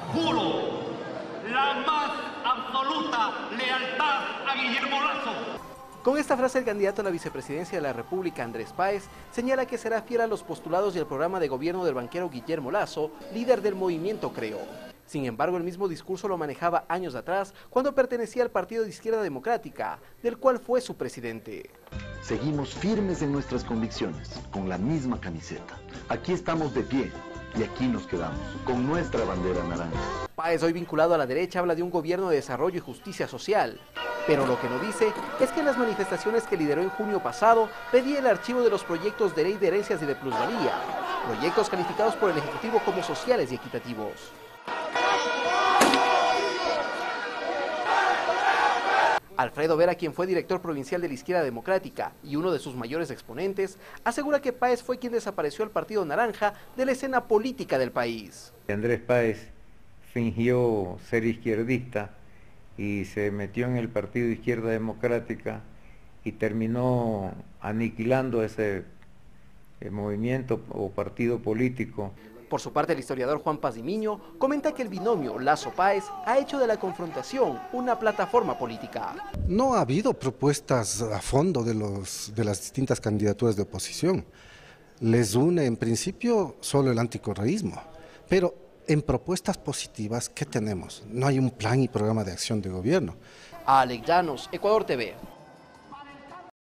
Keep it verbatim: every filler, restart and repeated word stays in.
Juro la más absoluta lealtad a Guillermo Lasso. Con esta frase, el candidato a la vicepresidencia de la República, Andrés Páez, señala que será fiel a los postulados y al programa de gobierno del banquero Guillermo Lasso, líder del movimiento Creo. Sin embargo, el mismo discurso lo manejaba años atrás, cuando pertenecía al Partido de Izquierda Democrática, del cual fue su presidente. Seguimos firmes en nuestras convicciones, con la misma camiseta. Aquí estamos de pie y aquí nos quedamos, con nuestra bandera naranja. Páez, hoy vinculado a la derecha, habla de un gobierno de desarrollo y justicia social. Pero lo que no dice es que en las manifestaciones que lideró en junio pasado pedía el archivo de los proyectos de ley de herencias y de plusvalía, proyectos calificados por el Ejecutivo como sociales y equitativos. Alfredo Vera, quien fue director provincial de la Izquierda Democrática y uno de sus mayores exponentes, asegura que Páez fue quien desapareció al Partido Naranja de la escena política del país. Andrés Páez fingió ser izquierdista y se metió en el Partido de Izquierda Democrática y terminó aniquilando ese movimiento o partido político. Por su parte, el historiador Juan Pazimiño comenta que el binomio Lasso-Páez ha hecho de la confrontación una plataforma política. No ha habido propuestas a fondo de, los, de las distintas candidaturas de oposición. Les une en principio solo el anticorreísmo, pero en propuestas positivas, ¿qué tenemos? No hay un plan y programa de acción de gobierno. Alex Llanos, Ecuador T V.